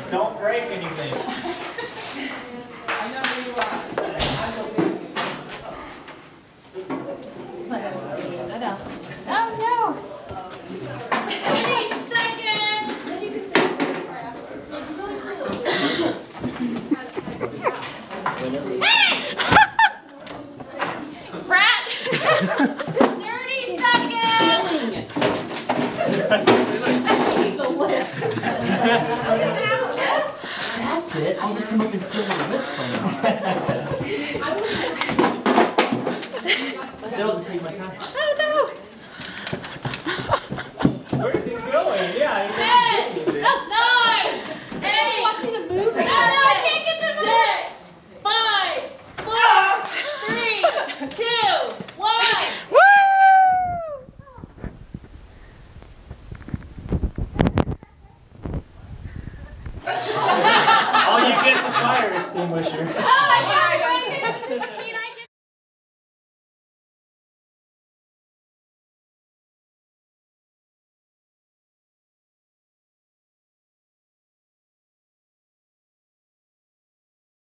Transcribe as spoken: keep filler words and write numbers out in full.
Don't break anything. I know who you are. I'm okay. Let's see. What else? Oh no! Eight seconds! Hey! Brat! thirty seconds! It's a list. That's it. I'll just come up and steal the list from you. They'll just take my time. Oh no! Where's he going? Yeah, Ten! he's Nine! Eight! Watching a movie. No, I can't get this six! Five! Four! Three! Two! One! Woo! All you get is the fire extinguisher. Oh my God!